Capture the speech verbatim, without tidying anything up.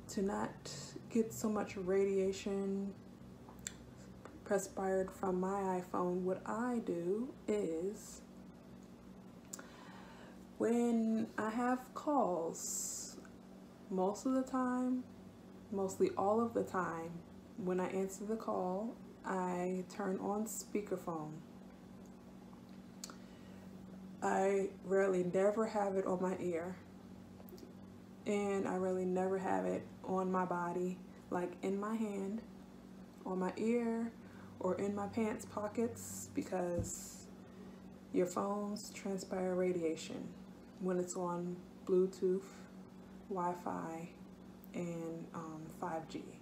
to not get so much radiation perspired from my iPhone, what I do is when I have calls, most of the time, mostly all of the time, when I answer the call, I turn on speakerphone. I rarely never have it on my ear, and I really never have it on my body, like in my hand, on my ear, or in my pants pockets, because your phones transpire radiation when it's on Bluetooth, Wi-Fi, and um, five G.